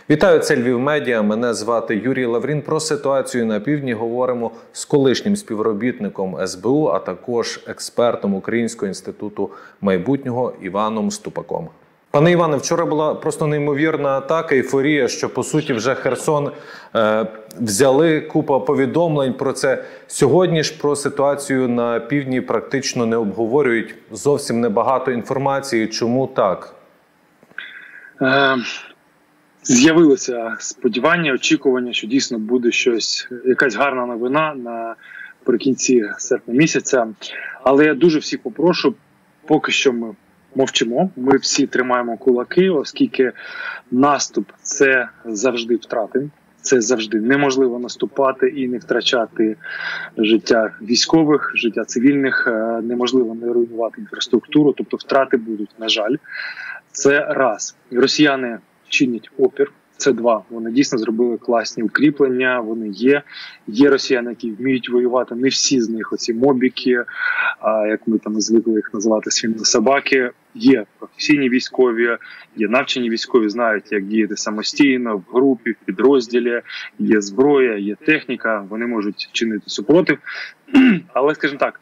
Вітаю, це Львів Медіа. Мене звати Юрій Лаврін. Про ситуацію на півдні говоримо з колишнім співробітником СБУ, а також експертом Українського інституту майбутнього Іваном Ступаком. Пане Іване, вчора була просто неймовірна атака, ейфорія, що, по суті, вже Херсон взяли, купа повідомлень про це. Сьогодні ж про ситуацію на півдні практично не обговорюють, зовсім небагато інформації. Чому так? З'явилося сподівання, очікування, що дійсно буде якась гарна новина наприкінці серпня місяця. Але я дуже всіх попрошу, поки що ми мовчимо, ми всі тримаємо кулаки, оскільки наступ – це завжди втрати. Це завжди неможливо наступати і не втрачати життя військових, життя цивільних, неможливо не руйнувати інфраструктуру, тобто втрати будуть, на жаль. Це раз. Росіяни чинять опір. Це два. Вони дійсно зробили класні укріплення, вони є. Є росіяни, які вміють воювати, не всі з них оці мобіки, як ми там звикли їх називати, свинособаки. Є професійні військові, є навчені військові, знають, як діяти самостійно, в групі, в підрозділі, є зброя, є техніка, вони можуть чинити супротив. Але, скажімо так,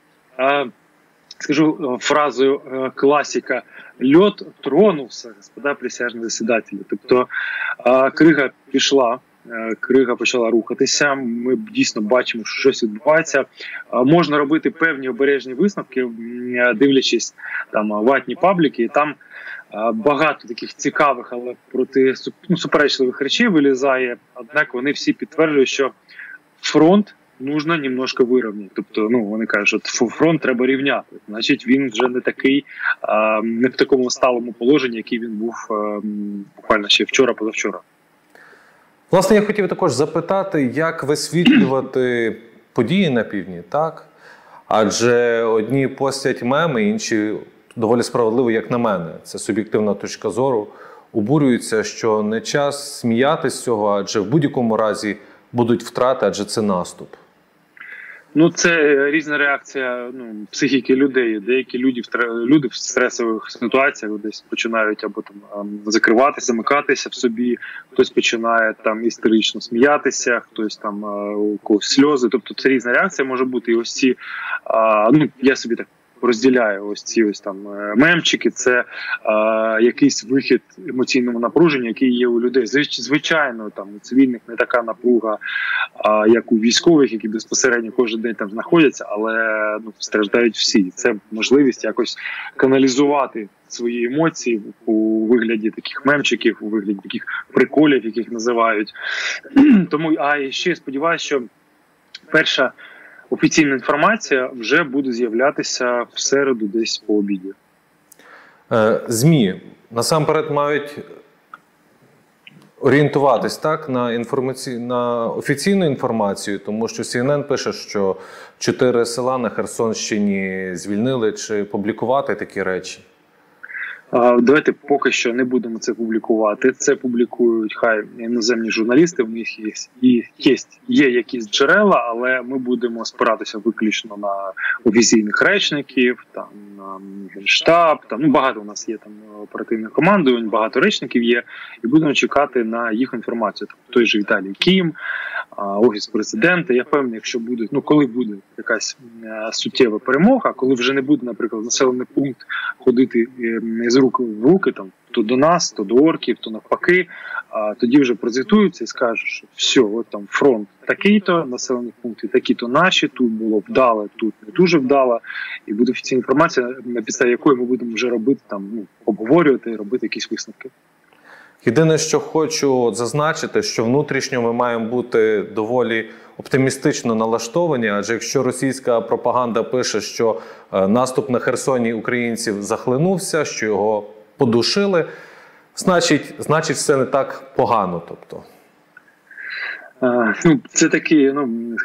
скажу фразою класика: льот тронувся, господа присяжні засідателі. Тобто крига пішла, крига почала рухатися, ми дійсно бачимо, що щось відбувається. Можна робити певні обережні висновки, дивлячись там ватні пабліки, і там багато таких цікавих, але суперечливих речей вилізає, однак вони всі підтверджують, що фронт нужно немножко вирівняти. Тобто, вони кажуть, що фронт треба рівняти. Значить, він вже не такий, не в такому сталому положенні, який він був буквально ще вчора-позавчора. Власне, я хотів також запитати, як висвітлювати події на півдні, так? Адже одні постять меми, інші доволі справедливо, як на мене. Це суб'єктивна точка зору. Обурюються, що не час сміятися з цього, адже в будь-якому разі будуть втрати, адже це наступ. Це різна реакція психіки людей. Деякі люди в стресових ситуаціях десь починають або там закриватися, замикатися в собі, хтось починає там істерично сміятися, хтось там у когось сльози. Тобто це різна реакція може бути. І ось ці, я собі так розділяю ось ці там мемчики, це якийсь вихід емоційного напруження, який є у людей. Звичайно, там у цивільних не така напруга, як у військових, які безпосередньо кожен день там знаходяться, але страждають всі. Це можливість якось каналізувати свої емоції у вигляді таких мемчиків, у вигляді таких приколів, яких називають. Тому, і ще сподіваюся, що перша офіційна інформація вже буде з'являтися в середу десь по обіді. ЗМІ насамперед мають орієнтуватись так на офіційну інформацію, тому що CNN пише, що 4 села на Херсонщині звільнили. Чи публікувати такі речі? Давайте поки що не будемо це публікувати. Це публікують хай іноземні журналісти, в них є якісь джерела, але ми будемо спиратися виключно на офіційних речників, там на Генштаб, багато у нас є там оперативних командувань, багато речників є, і будемо чекати на їх інформацію. Тобто той же Віталій Кім, Офіс президента. Я впевнений, якщо буде, коли буде якась суттєва перемога, коли вже не буде, наприклад, населений пункт ходити з рук в руки, там, то до нас, то до орків, то навпаки, тоді вже прозвітуються і скажуть, що все, от там фронт такий-то, населені пункти такі-то наші, тут було вдало, тут не дуже вдало, і буде офіційна інформація, на підставі якої ми будемо вже робити, обговорювати, робити якісь висновки. Єдине, що хочу зазначити, що внутрішньо ми маємо бути доволі оптимістично налаштовані, адже якщо російська пропаганда пише, що наступ на Херсоні українців захлинувся, що його подушили, значить все не так погано. Тобто. Це такий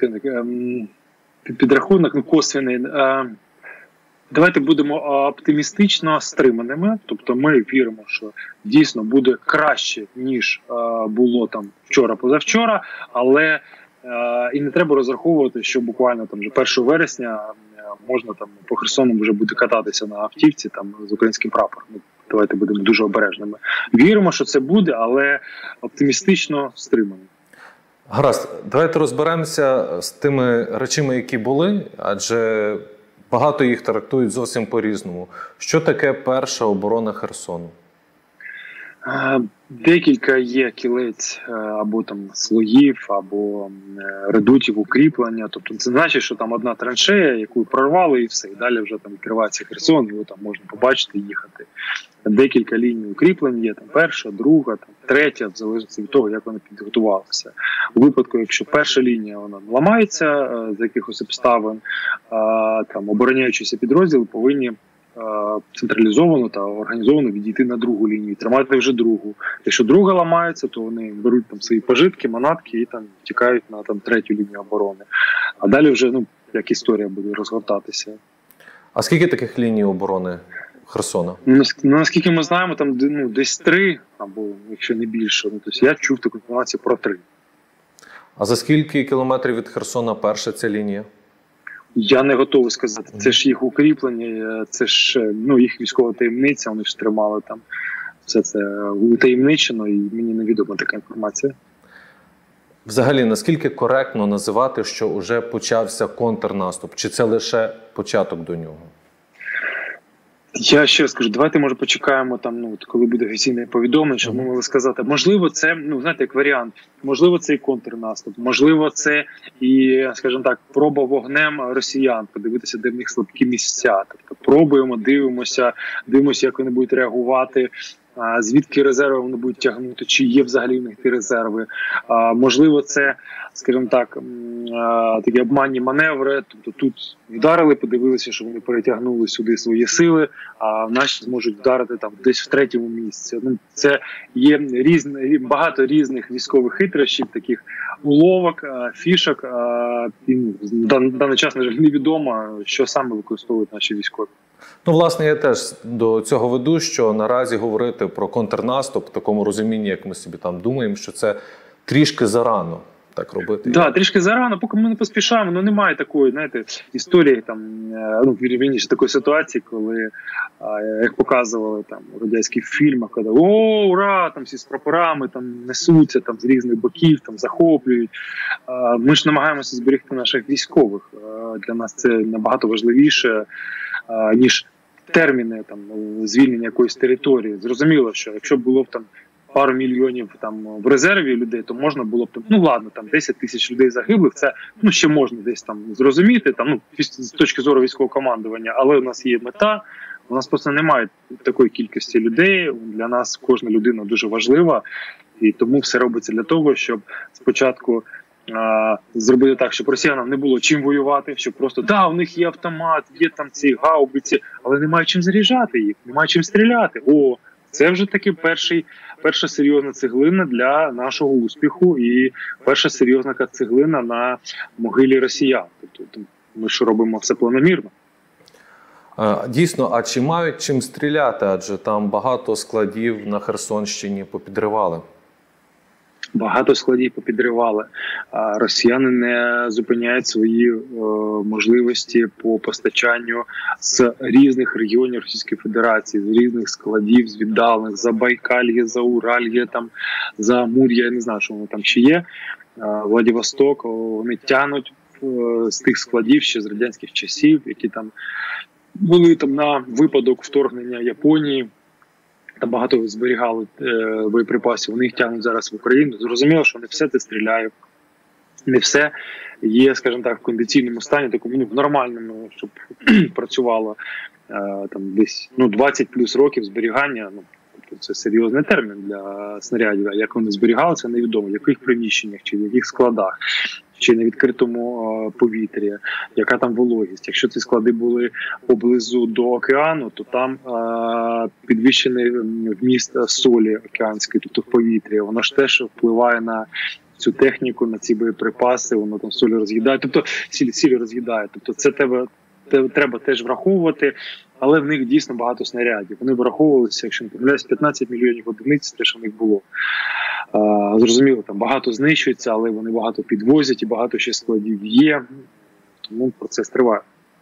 підрахунок, косвений. Давайте будемо оптимістично стриманими, тобто ми віримо, що дійсно буде краще, ніж було там вчора-позавчора, але і не треба розраховувати, що буквально там вже 1 вересня можна там по Херсону вже буде кататися на автівці там з українським прапором. давайте будемо дуже обережними. Віримо, що це буде, але оптимістично стримано. Гаразд, давайте розберемося з тими речами, які були, адже багато їх трактують зовсім по-різному. Що таке перша оборона Херсону? Декілька є кілець або там слоїв, або редутів укріплення. Тобто це значить, що там одна траншея, яку прорвали, і все. І далі вже там відкривається Херсон, його там можна побачити і їхати. Декілька ліній укріплень є, там перша, друга, там третя, в залежності від того, як вони підготувалися. У випадку, якщо перша лінія вона ламається з якихось обставин, там обороняючіся підрозділи повинні централізовано та організовано відійти на другу лінію, тримати вже другу. Якщо друга ламається, то вони беруть там свої пожитки, манатки і там тікають на там третю лінію оборони. А далі вже, як історія буде розгортатися. А скільки таких ліній оборони Херсона? Наскільки ми знаємо, там десь 3, або якщо не більше. Тобто я чув таку інформацію про 3. А за скільки кілометрів від Херсона перша ця лінія? Я не готовий сказати. Це ж їх укріплення, це ж їх військова таємниця, вони ж тримали там. Все це утаємничено, і мені невідома така інформація. Взагалі, наскільки коректно називати, що вже почався контрнаступ? Чи це лише початок до нього? Я ще раз скажу, давайте, може, почекаємо, коли буде офіційне повідомлення, щоб ми могли сказати, можливо, це, знаєте, як варіант, можливо, це і контрнаступ, можливо, це і, скажімо так, проба вогнем росіян, подивитися, де в них слабкі місця. Тобто пробуємо, дивимося, як вони будуть реагувати, звідки резерви вони будуть тягнути, чи є взагалі в них ті резерви. Можливо, це, скажімо так, такі обманні маневри, тобто тут вдарили, подивилися, що вони перетягнули сюди свої сили, а наші зможуть вдарити там десь в третьому місці. Це є багато різних військових хитрощів, таких уловок, фішок. На даний час, на жаль, невідомо, що саме використовують наші військові. Власне, я теж до цього веду, що наразі говорити про контрнаступ в такому розумінні, як ми собі там думаємо, що це трішки зарано так робити. Так, трішки зарано, поки ми не поспішаємо, немає такої, знаєте, історії, вірніше, такої ситуації, коли, як показували там у радянських фільмах, коли ура, там всі з прапорами там несуться там з різних боків, там захоплюють. Ми ж намагаємося зберегти наших військових. Для нас це набагато важливіше, ніж терміни там звільнення якоїсь території. Зрозуміло, що якщо було б там пару мільйонів там в резерві людей, то можна було б там 10 тисяч людей загиблих, це ще можна десь там зрозуміти, з точки зору військового командування, але у нас є мета, у нас просто немає такої кількості людей, для нас кожна людина дуже важлива, і тому все робиться для того, щоб спочатку зробити так, щоб росіянам не було чим воювати, щоб просто, у них є автомат, є там ці гаубиці, але немає чим заряджати їх, немає чим стріляти. Це вже таки перша серйозна цеглина для нашого успіху і перша серйозна цеглина на могилі росіян. Тобто ми ж робимо все планомірно. Дійсно, а чи мають чим стріляти? Адже там багато складів на Херсонщині попідривали. Багато складів попідривали. Росіяни не зупиняють свої можливості по постачанню з різних регіонів Російської Федерації, з різних складів, з віддалених, Забайкальє, Зауральє, там, Заамур'я, я не знаю, що воно там ще є, Владивосток, вони тягнуть з тих складів ще з радянських часів, які там були там на випадок вторгнення Японії. Та багато зберігали боєприпасів, вони їх тягнуть зараз в Україну. Зрозуміло, що не все це стріляє, не все є, скажімо так, в кондиційному стані, такому в нормальному, щоб працювало там десь 20 плюс років зберігання. Тобто це серйозний термін для снарядів. А як вони зберігалися, невідомо, в яких приміщеннях чи в яких складах, чи на відкритому повітрі, яка там вологість. Якщо ці склади були поблизу до океану, то там підвищений вміст солі океанської, тобто в повітрі. Воно ж теж впливає на цю техніку, на ці боєприпаси, воно там солі роз'їдає, тобто сіль роз'їдає. Тобто це треба теж враховувати, але в них дійсно багато снарядів. Вони враховувалися, якщо не помиляюсь, 15 мільйонів одиниць, те, що в них було. Зрозуміло, там багато знищується, але вони багато підвозять і багато ще складів є, тому процес триває.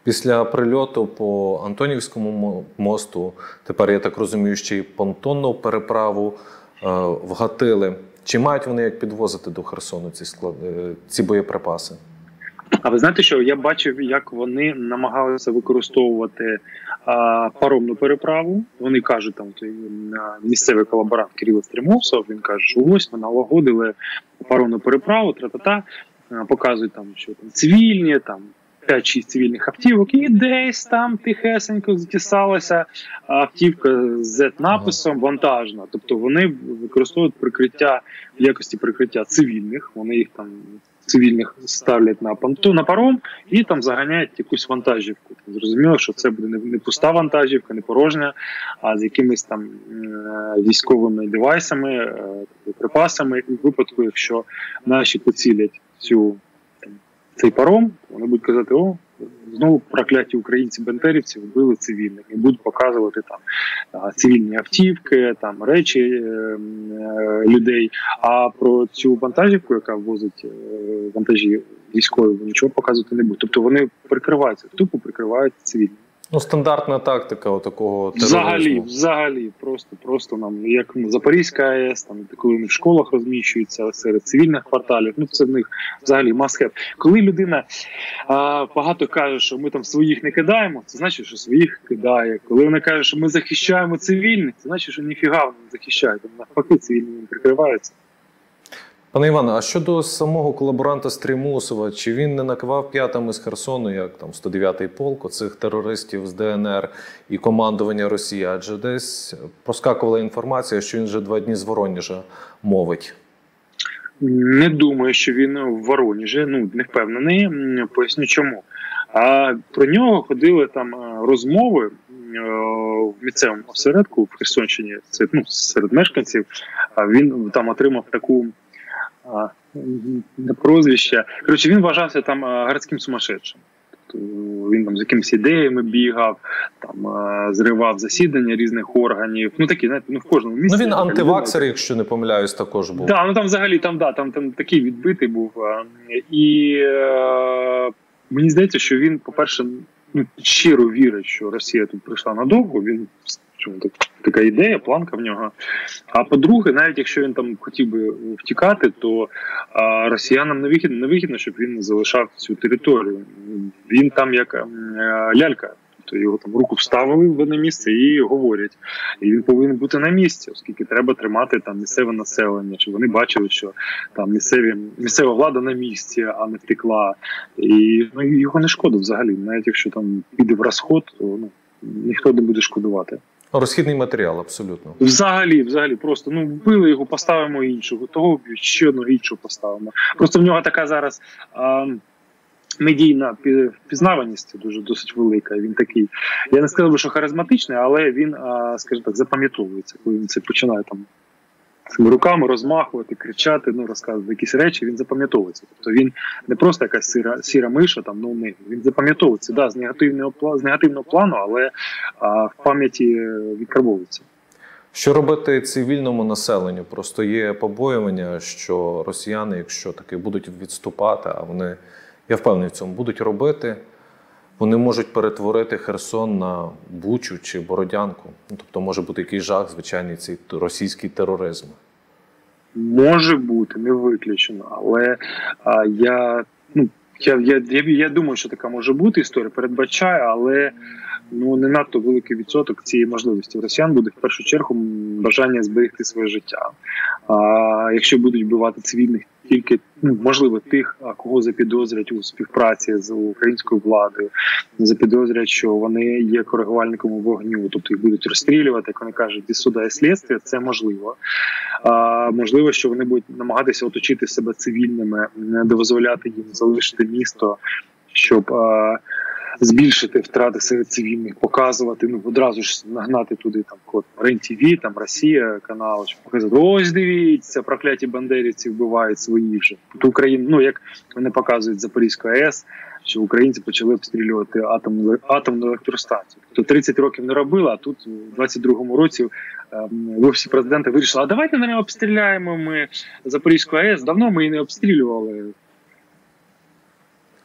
Після прильоту по Антонівському мосту, тепер, я так розумію, ще й понтонну переправу вгатили. Чи мають вони як підвозити до Херсону ці боєприпаси? А ви знаєте, що я бачив, як вони намагалися використовувати паромну переправу. Вони кажуть, там місцевий колаборант Кирило Стрімовсов, він каже, що ось ми налагодили паромну переправу, тра-та-та, показують там, що там цивільні, там 5-6 цивільних автівок, і десь там тихесенько затісалася автівка з Z-написом вантажна. Тобто вони використовують прикриття в якості прикриття цивільних, вони їх там цивільних ставлять на паром і там заганяють якусь вантажівку. Зрозуміло, що це буде не пуста вантажівка, не порожня, а з якимись там військовими девайсами, припасами. І в випадку, якщо наші поцілять цей паром, вони будуть казати, о, знову прокляті українці-бендерівці вбили цивільних. І будуть показувати там цивільні автівки, там речі людей. А про цю вантажівку, яка ввозить вантажі військові, нічого показувати не будуть. Тобто вони прикриваються, тупо прикривають цивільні. Ну, стандартна тактика такого тероризму. Взагалі, просто нам, як Запорізька АЕС, там, коли вони в школах розміщуються серед цивільних кварталів, ну це в них взагалі must have. Коли людина багато каже, що ми там своїх не кидаємо, це значить, що своїх кидає. Коли вона каже, що ми захищаємо цивільних, це значить, що ніфіга вони не захищають, навпаки цивільні прикриваються. Пане Іване, а щодо самого колаборанта Стрімусова, чи він не накивав п'ятами з Херсону, як там 109-й полк, оцих терористів з ДНР і командування Росії? Адже десь проскакувала інформація, що він вже 2 дні з Воронежа мовить. Не думаю, що він в Воронежі, не впевнений, поясню чому. А про нього ходили там розмови в місцевому осередку в Херсонщині, це серед мешканців, він там отримав таку прозвище. Коротше, він вважався там городським сумасшедшим. Тобто він там з якимись ідеями бігав, там зривав засідання різних органів. Ну такі, знаєте, в кожному місці. Ну він антиваксер, якщо не помиляюсь, також був. Так, там взагалі там такий відбитий був. І мені здається, що він, по-перше, щиро вірить, що Росія тут прийшла надовго. Він така ідея, планка в нього. А по-друге, навіть якщо він там хотів би втікати, то росіянам невигідно, щоб він залишав цю територію. Він там як лялька. Тобто його там руку вставили в одне місце і говорять. І він повинен бути на місці, оскільки треба тримати там місцеве населення, щоб вони бачили, що там місцева влада на місці, а не втекла. І його не шкода взагалі. Навіть якщо там піде в розход, то ніхто не буде шкодувати. Розхідний матеріал, абсолютно. Взагалі, просто, вбили його, поставимо іншого, того ще одного іншого поставимо. Просто в нього така зараз медійна впізнаваність досить велика. Він такий, я не сказав би, що харизматичний, але він, скажімо так, запам'ятовується, коли він це починає там цими руками розмахувати, кричати, розказувати якісь речі, він запам'ятовується. Тобто він не просто якась сіра миша, він запам'ятовується, з негативного плану, але в пам'яті відкарбовується. Що робити цивільному населенню? Просто є побоювання, що росіяни, якщо таки будуть відступати, а вони, я впевнений в цьому, будуть робити, вони можуть перетворити Херсон на Бучу чи Бородянку. Тобто може бути якийсь жах, звичайний цей російський тероризм. Може бути, не виключено. Але я думаю, що така може бути, історія передбачає, але не надто великий відсоток цієї можливості. У росіян буде в першу чергу бажання зберегти своє життя. Якщо будуть вбивати цивільних, тільки, можливо, тих, кого запідозрять у співпраці з українською владою, запідозрять, що вони є коригувальником вогню, тобто їх будуть розстрілювати, як вони кажуть, без суда і слідства, це можливо. Можливо, що вони будуть намагатися оточити себе цивільними, не дозволяти їм залишити місто, щоб збільшити втрати серед цивільних, показувати, одразу ж нагнати туди там код РЕН-ТВ, там Росія, канал, щоб показати, ось дивіться, прокляті бандерівці вбивають свої вже. Тут Україна, як вони показують Запорізьку АЕС, що українці почали обстрілювати атомну електростанцію. То 30 років не робили, а тут у 22-му році офісі президента вирішили, а давайте не обстріляємо ми Запорізьку АЕС, давно ми її не обстрілювали.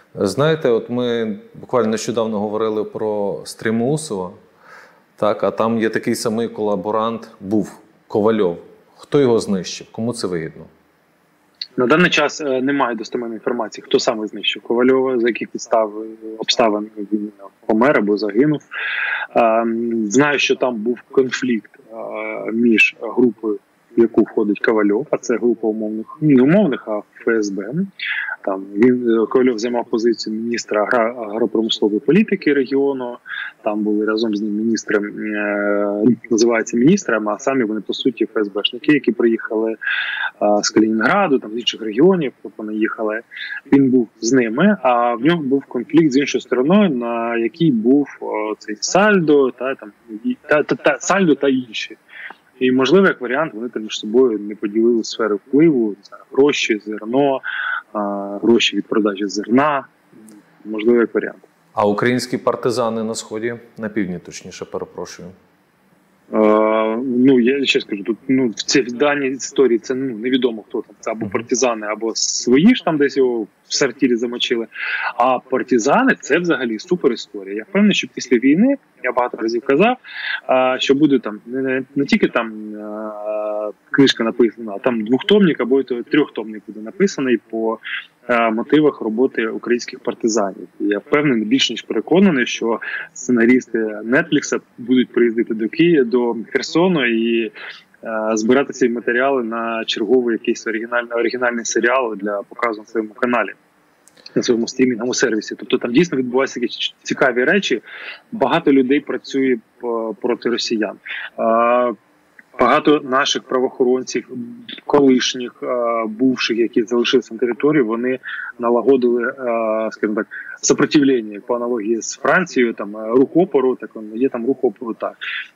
Знаєте, от ми буквально нещодавно говорили про Стремоусова, так, а там є такий самий колаборант, був Ковальов. Хто його знищив? Кому це вигідно? На даний час немає достеменної інформації, хто саме знищив Ковальова, за яких обставин він помер або загинув. Знаю, що там був конфлікт між групою, в яку входить Ковальов, а це група не умовних, а ФСБ. Там Ковальов займав позицію міністра агропромислової політики регіону. Там були разом з ним міністри, називаються міністрами, а самі вони по суті ФСБшники, які приїхали з Калінінграду, там з інших регіонів, вони їхали. Він був з ними, а в нього був конфлікт з іншою стороною, на якій був цей Сальдо Сальдо та інші. І, можливо, як варіант, вони там між собою не поділили сфери впливу, гроші, зерно, гроші від продажі зерна, можливо, як варіант. А українські партизани на Сході, на півдні, точніше, перепрошую? Я ще скажу, тут в цій даній історії це невідомо, хто там, це або партизани, або свої ж там десь його в сортирі замочили. А партизани – це взагалі супер історія. Я впевнений, що після війни, я багато разів казав, що буде там не тільки там книжка написана, а там двохтомник або трьохтомник буде написаний по мотивах роботи українських партизанів. І я впевнений, більш ніж переконаний, що сценарісти Нетфлікса будуть приїздити до Києва, до Херсону і збирати ці матеріали на черговий якийсь оригінальний серіал для показу на своєму каналі, на своєму стрімінговому сервісі. Тобто там дійсно відбуваються такі цікаві речі. Багато людей працює проти росіян. Багато наших правоохоронців, колишніх, бувших, які залишилися на території, вони налагодили, скажімо так, сопротивлення, по аналогії з Францією, там рух опору, так є там рух опору, так.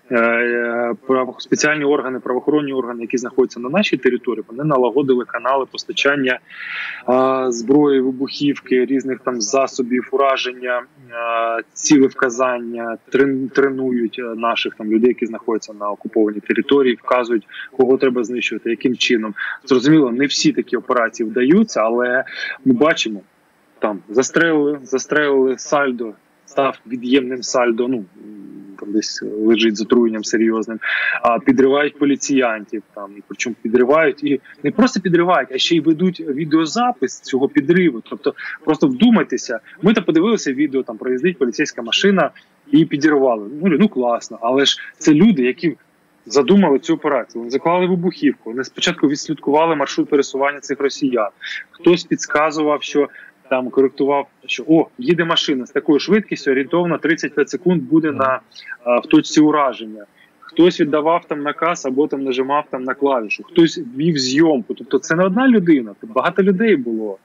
Спеціальні органи, правоохоронні органи, які знаходяться на нашій території, вони налагодили канали постачання зброї, вибухівки, різних там засобів ураження, цілевказання, тренують наших там людей, які знаходяться на окупованій території, вказують, кого треба знищувати, яким чином. Зрозуміло, не всі такі операції вдаються, але ми бачимо, там застрелили Сальдо, став від'ємним Сальдо, там десь лежить з отруєнням серйозним, підривають поліціянтів, там, причому підривають, і не просто підривають, а ще й ведуть відеозапис цього підриву. Тобто, просто вдумайтеся, ми там подивилися відео, там проїздить поліцейська машина і підірвали. Класно, але ж це люди, які задумали цю операцію, вони заклали вибухівку, вони спочатку відслідкували маршрут пересування цих росіян. Хтось підказував, що там коректував, що їде машина з такою швидкістю, орієнтовно 35 секунд буде в точці ураження. Хтось віддавав там наказ або там нажимав там на клавішу, хтось вів зйомку. Тобто це не одна людина, тут багато людей було.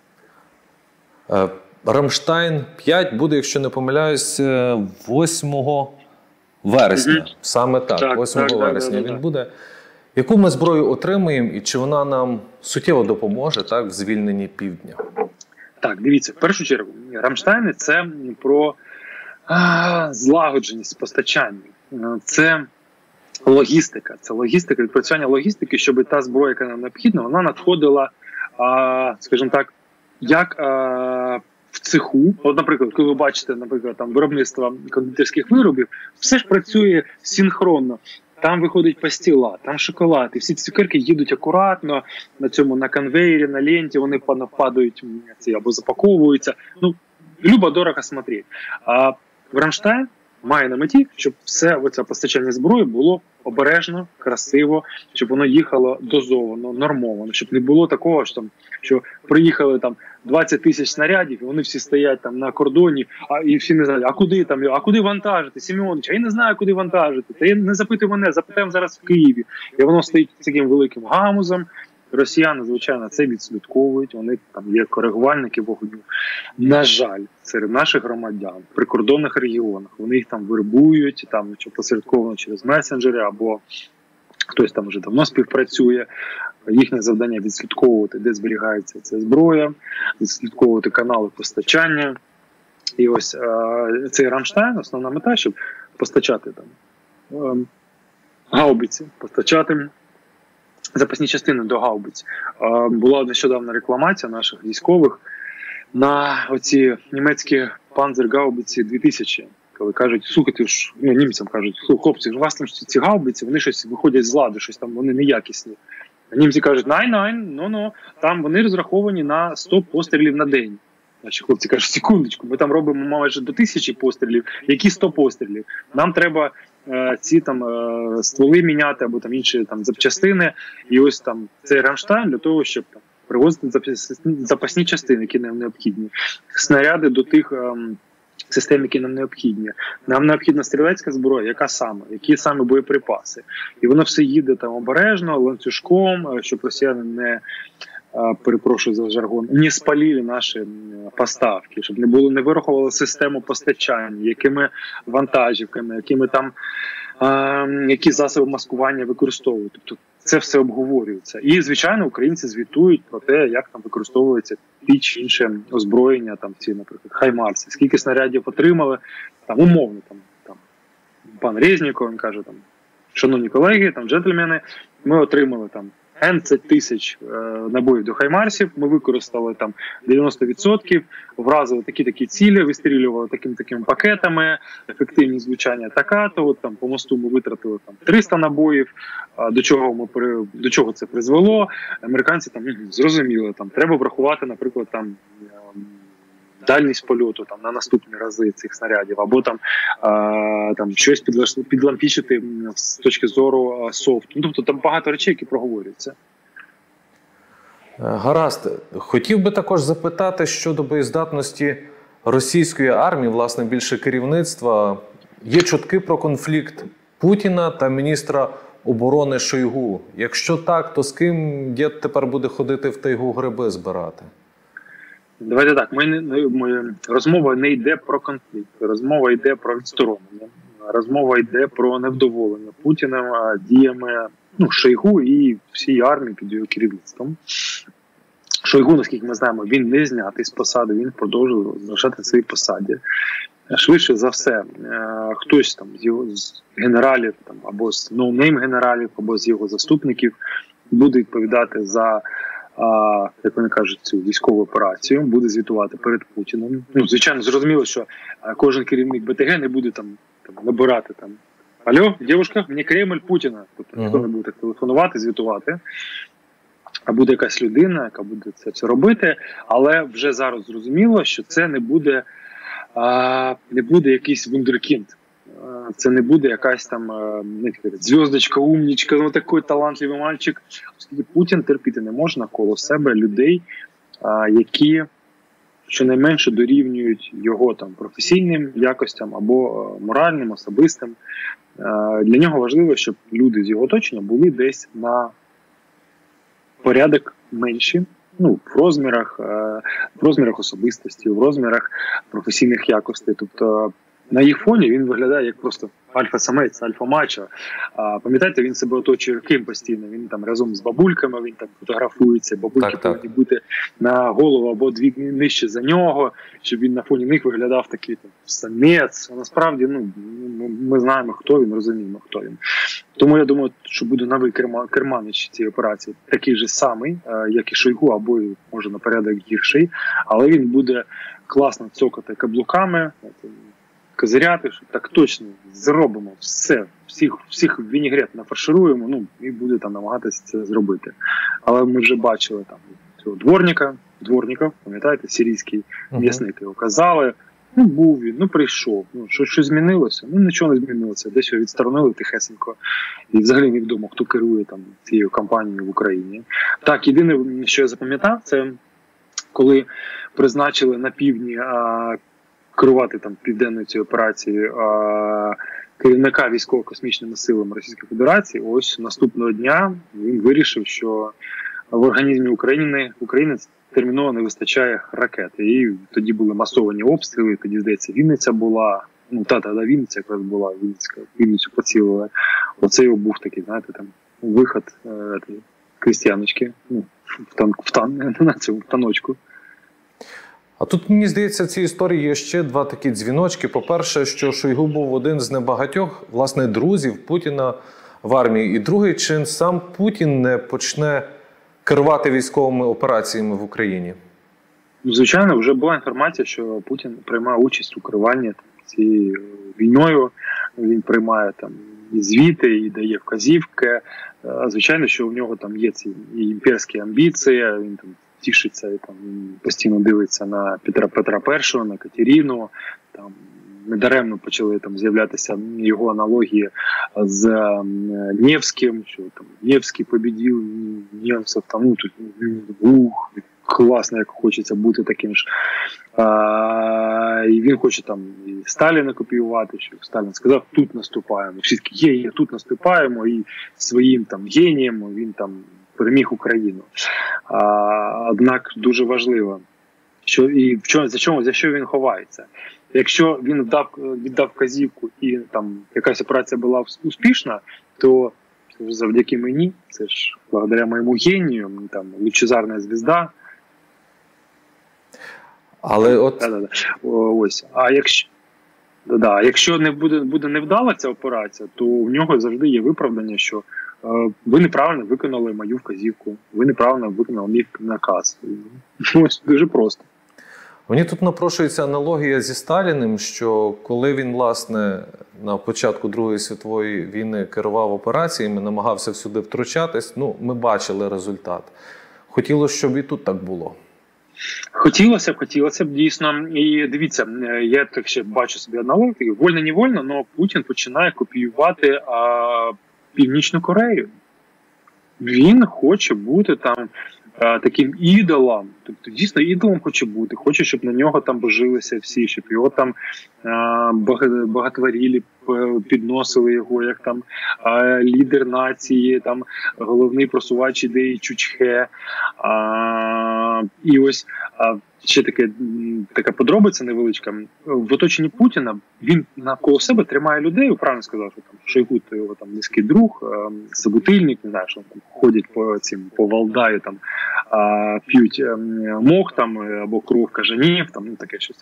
Рамштайн 5 буде, якщо не помиляюсь, 8 вересня. Саме так, 8 вересня він буде. Яку ми зброю отримаємо і чи вона нам суттєво допоможе в звільненні півдня? Так, дивіться, в першу чергу, Рамштайни – це про злагодженість постачання. Це логістика, відпрацювання логістики, щоб та зброя, яка нам необхідна, вона надходила, скажімо так, як в цеху. От, наприклад, коли ви бачите, там виробництво кондитерських виробів, все ж працює синхронно. Там виходить пастила, там шоколад, і всі ці цукерки їдуть акуратно на конвейері, на ленті, вони падають або запаковуються. Любо-дорого смотреть. А Рамштайн має на меті, щоб все оце постачання зброї було обережно, красиво, щоб воно їхало дозовано, нормовано, щоб не було такого, що приїхали там 20 тисяч снарядів, і вони всі стоять там на кордоні, і всі не знають, а куди вантажити, Семенович, я не знаю, куди вантажити, та не запитуй мене, запитаємо зараз в Києві. І воно стоїть таким великим гамузом. Росіяни, звичайно, це відслідковують, вони там є коригувальники вогню. На жаль, серед наших громадян в прикордонних регіонах вони їх там вербують, там чи посередковано через месенджери, або хтось там вже давно співпрацює. Їхнє завдання відслідковувати, де зберігається ця зброя, відслідковувати канали постачання. І ось цей Рамштайн, основна мета, щоб постачати там гаубиці, постачати запасні частини до гаубиць. Була нещодавна рекламація наших військових на оці німецькі Panzerгаубиці 2000. Коли кажуть, слухайте, німцям кажуть, хлопці, у вас там ці гаубиці, вони щось виходять з ладу, щось там, вони неякісні. А німці кажуть, там вони розраховані на 100 пострілів на день. Наші хлопці кажуть, секундочку, ми там робимо майже до 1000 пострілів, які 100 пострілів? Нам треба ці там стволи міняти або там інші там запчастини, і ось там цей Рамштайн для того, щоб там привозити запасні частини, які нам необхідні, снаряди до тих систем, які нам необхідні. Нам необхідна стрілецька зброя, яка саме, які саме боєприпаси. І воно все їде там обережно, ланцюжком, щоб росіяни не, перепрошую за жаргон, не спалили наші поставки, щоб не вирахували систему постачання, якими вантажівками, якими там, які засоби маскування використовують. Тобто це все обговорюється. І, звичайно, українці звітують про те, як там використовується ті чи інше озброєння, там ці, наприклад, хаймарси, скільки снарядів отримали, там умовно, там пан Резніков, він каже, там, шановні колеги, там, джентльмени, ми отримали там 10 тисяч набоїв до хаймарсів, ми використали там 90%, вразили такі такі вистрілювали такими пакетами, ефективність звучання така, то от там по мосту ми витратили там 300 набоїв, до чого це призвело. Американці там зрозуміли, там треба врахувати, наприклад, там дальність польоту там на наступні рази цих снарядів, або там щось підлампічити з точки зору софту. Ну, тобто там багато речей, які проговорюються. Гаразд. Хотів би також запитати щодо боєздатності російської армії, власне, більше керівництва. Є чутки про конфлікт Путіна та міністра оборони Шойгу. Якщо так, то з ким дід тепер буде ходити в тайгу гриби збирати? Давайте так, розмова не йде про конфлікт, розмова йде про відсторонення, розмова йде про невдоволення Путіним діями Шойгу і всієї армії під його керівництвом. Шойгу, наскільки ми знаємо, він не знятий з посади, він продовжує залишати своїй посаді. Швидше за все, хтось там з генералів, там, або з ноунейм генералів, або з його заступників буде відповідати за, як вони кажуть, цю військову операцію, буде звітувати перед Путіним. Звичайно, зрозуміло, що кожен керівник БТГ не буде там набирати там «Алло, дівчинка, мені Кремль Путіна». Тобто ніхто не буде так телефонувати, звітувати. А буде якась людина, яка буде це все робити. Але вже зараз зрозуміло, що це не буде якийсь вундеркінд. Це не буде якась там зв'язочка, умнічка, такий талантливий мальчик. Оскільки Путін терпіти не може навколо себе людей, які щонайменше дорівнюють його там професійним якостям або моральним, особистим. Для нього важливо, щоб люди з його оточення були десь на порядок менші, в розмірах особистості, в розмірах професійних якостей. Тобто на їх фоні він виглядає як просто альфа-самець, альфа-мачо. Пам'ятаєте, він себе оточує ким постійно? Він там разом з бабульками, він там фотографується, бабульки повинні бути на голову або дві нижче за нього, щоб він на фоні них виглядав такий там самець. Насправді, ми знаємо, хто він, розуміємо, хто він. Тому я думаю, що буде новий керманич цієї операції, такий же самий, як і Шойгу, або, може, на порядок гірший, але він буде класно цокати каблуками, козиряти, що так точно зробимо все, всіх вінігрет нафаршируємо, і буде там намагатися це зробити. Але ми вже бачили там цього Дворніков, пам'ятаєте, сирійський м'ясник, його казали, був він, прийшов, що змінилося? Нічого не змінилося, десь його відсторонили тихесенько, і взагалі невідомо, хто керує там цією кампанією в Україні. Так, єдине, що я запам'ятав, це коли призначили на півдні керувати там південною цією операцією керівника військово-космічними силами Російської Федерації, ось наступного дня він вирішив, що в організмі України терміново не вистачає ракет. І тоді були масовані обстріли, тоді, здається, Вінниця була, Вінниця якраз була, Вінницю поцілили. Оце його був такий, знаєте, там виход крістіяночки в таночку. А тут, мені здається, в цій історії є ще два такі дзвіночки. По-перше, що Шойгу був один з небагатьох, власне, друзів Путіна в армії. І другий, чи сам Путін не почне керувати військовими операціями в Україні? Звичайно, вже була інформація, що Путін приймає участь у керуванні цією війною. Він приймає там і звіти, і дає вказівки. Звичайно, що у нього там є ці і імперські амбіції, він там тішиться і там постійно дивиться на Петра І, на Катерину. Там недаремно почали там з'являтися його аналогії з Невським, що там Невський побідів німців, там ну тут класно, як хочеться бути таким ж. І він хоче там і Сталіна копіювати, що Сталін сказав, тут наступаємо. Всі такі, є, тут наступаємо, і своїм там генієм він там переміг Україну. Однак дуже важливо, що і за що він ховається. Якщо він віддав вказівку і там якась операція була успішна, то завдяки мені, це ж благодаря моєму генію, там лучезарна звізда. Але от ось. Якщо не буде невдала ця операція, то в нього завжди є виправдання, що ви неправильно виконали мою вказівку, ви неправильно виконали мій наказ. Ось дуже просто. Мені тут напрошується аналогія зі Сталіним, що коли він, власне, на початку Другої світової війни керував операціями, намагався всюди втручатись, ну, ми бачили результат. Хотілося, щоб і тут так було. Хотілося б дійсно. І дивіться, я так ще бачу собі аналогію, вольно-невольно, але Путін починає копіювати Північну Корею. Він хоче бути там таким ідолом, тобто дійсно ідолом хоче бути, хоче, щоб на нього там божилися всі, щоб його там боготворили, підносили його як там лідер нації, там головний просувач ідеї Чучхе. І ось ще така подробиця невеличка. В оточенні Путіна він навколо себе тримає людей, правильно сказав, що там Шойгу – то його там близький друг, собутильник, не знаю, що там ходять по Валдаю, там п'ють мох там або кров кажанів, там ну таке щось.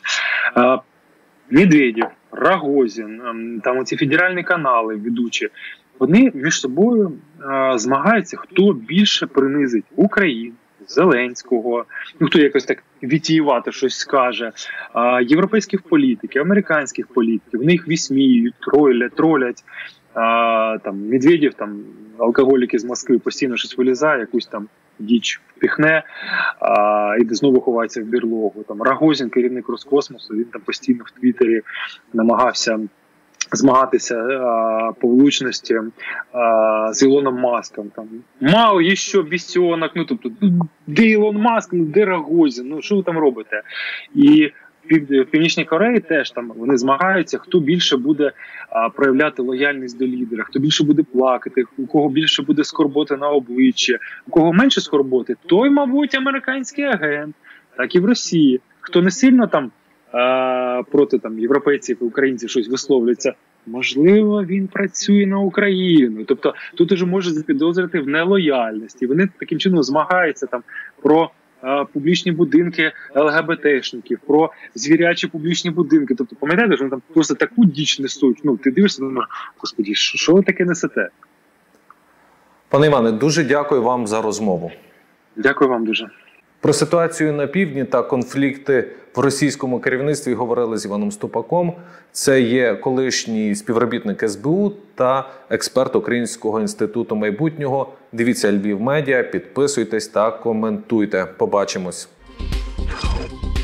Медведєв, Рогозін, там оці федеральні канали ведучі, вони між собою змагаються, хто більше принизить Україну, Зеленського, ну хто якось так вітіювати щось скаже, європейських політиків, американських політиків, вони їх висміюють, тролять. Там Медведєв, там алкоголіки з Москви постійно щось вилізає, якусь там діч впіхне, і знову ховається в берлогу. Там Рогозін, керівник Роскосмосу, він там постійно в Твіттері намагався змагатися по влучності з Ілоном Маском. Там, мало є що бісьонок, ну тобто, де Ілон Маск, ну де Рогозін, ну що ви там робите? І в Північній Кореї теж там вони змагаються, хто більше буде проявляти лояльність до лідера, хто більше буде плакати, у кого більше буде скорботи на обличчі, у кого менше скорботи, той, мабуть, американський агент, так і в Росії. Хто не сильно там проти там європейців і українців щось висловлюється, можливо, він працює на Україну. Тобто тут уже може запідозрити в нелояльності. Вони таким чином змагаються там про публічні будинки ЛГБТшників, про звірячі публічні будинки. Тобто, пам'ятаєте, що вони там просто таку діч несуть. Ну, ти дивишся, думаєш, господи, що ви таке несете? Пане Іване, дуже дякую вам за розмову. Дякую вам дуже. Про ситуацію на півдні та конфлікти в російському керівництві говорили з Іваном Ступаком. Це є колишній співробітник СБУ та експерт Українського інституту майбутнього. Дивіться Львів Медіа, підписуйтесь та коментуйте. Побачимось.